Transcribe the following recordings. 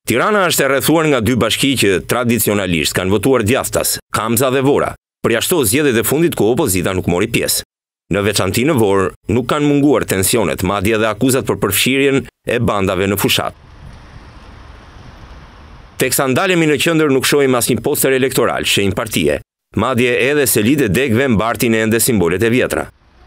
Tirana është e rrethuar nga dy bashki që tradicionalisht kanë votuar djathtas, Kamza dhe Vora, përjashto zgjedhjet e fundit ku opozita nuk mori pjesë. Në veçanti në Vorë nuk kanë munguar tensionet, madje edhe akuzat për përfshirjen e bandave në fushat. Teksa ndalemi në qendër nuk shohim asnjë poster elektoral, shenjë partie, madje edhe se lidhe degëve mbartin ende simbolet e vjetra.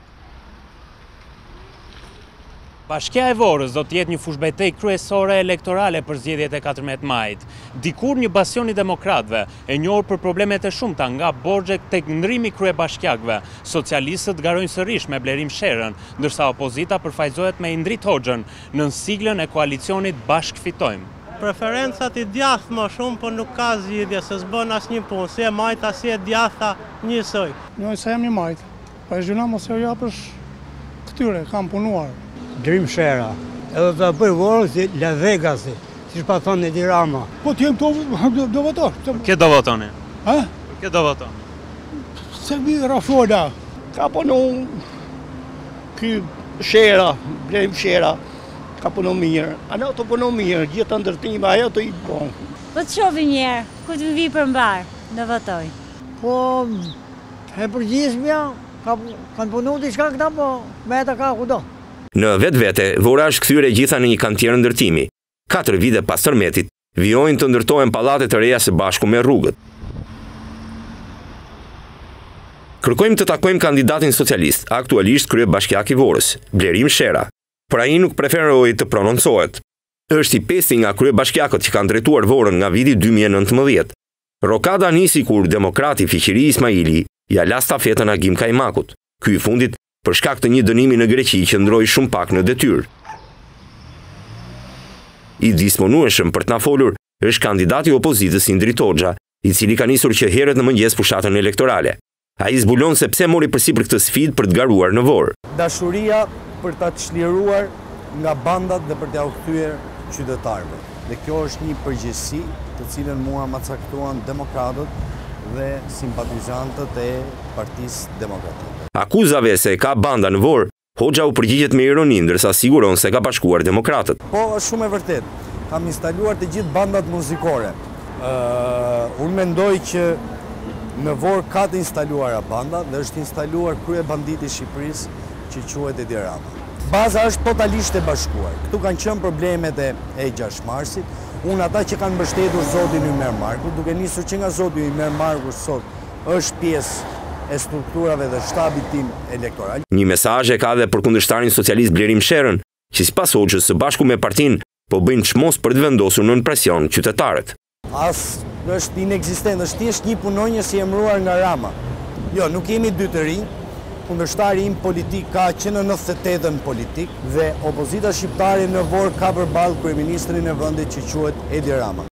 Bashkia e Vorës do të jetë një fushbetej kryesore elektorale për zgjedhjet e 14 majit. Dikur një bastion i demokratëve, e njohur për problemet e shumta nga borxhet tek ndrimi kryebashkiakëve, socialistët garojnë sërish me Blerim Sherën, ndërsa opozita përfaqësohet me Indrit Hoxhën në siglën e koalicionit Bashk Fitojmë. Preferencat i djathtë më shumë, por nuk ka zgjidhje, se s'bën asnjë punë, si e majta, si e djathta, njësoj. Njoj se jam një majt, pa e zhjuna mos e japësh këtyre, kam punuar. Blerim Shera, edhe të bëj Vorë si La Vegasi, si shpa thonë Edi Rama. Po t'jem këto do votor. Kë do votoni? Ha? Kë do votoni? Se vi Rafola. Ka punu ky Shera, Blerim Shera, ka punu mirë. Ajo të punu mirë, gjithë të ndërtime, ajo të i bon. Po të shofi njerë, ku të vi për mbarë, në votoj. Po, e përgjithshmja, kanë punu diçka këta, po me ta ka kudo. Në vetvete, Vora është kthyer e gjitha në një kantier ndërtimi. 4 vite pas tërmetit, vijojnë të ndërtohen pallate të reja së bashku me rrugët. Kërkojmë të takojmë kandidatin socialist, aktualisht kryebashkiak i Vorës, Blerim Shera. Por ai nuk preferoi të prononcohet. Është i pesti nga kryebashkiakët që kanë drejtuar Vorën nga viti 2019. Rokada nisi kur demokrati Fiqiri Ismaili ja la stafetën Agim Kajmakut. Ky i fundit për shkak të një dënimi në Greqi që ndroi shumë pak në detyrë. I disponueshëm për të na folur është kandidati i opozitës Indrit Hoxha, i cili ka nisur që herët në mëngjes fushatën elektorale. Ai zbulon se pse mori përsipër këtë sfidë për të garuar në Vorë. Dashuria për ta çliruar nga bandat dhe për t'ia u kthyer qytetarëve. Dhe kjo është një përgjegjësi të cilën mua ma caktuan demokratët dhe simpatizantët e Partisë Demokratike. Akuzave se ka banda në Vorë, Hoxha u përgjigjet me ironi, ndërsa siguron se ka bashkuar demokratët. Po, është shumë e vërtet. Kam instaluar të gjithë bandat muzikore. Unë mendoj që në Vorë ka të instaluara banda dhe është instaluar kryebanditi i Shqipërisë që quhet Edi Rama. Baza është totalisht e bashkuar. Këtu kanë qenë problemet e 6 marsit. Unë ata që kanë mbështetur zotin Ymer Marku, duke nisur që nga zoti Ymer Marku sot është pjesë e strukturave dhe shtabit tim elektoral. Një mesazh e ka edhe për kundërshtarin socialist Blerim Sherën, që sipas Hoxhës së bashku me partinë po bëjnë çmos për të vendosur nën presion qytetarët. Është inekzistent, është thjesht një punonjës i emëruar nga Rama. Jo, nuk jemi dy të rinj. Kundërshtari im politik ka që në 98-ën politik dhe opozita shqiptare në Vorë ka përballë kryeministrin e vendit që quhet Edi Rama.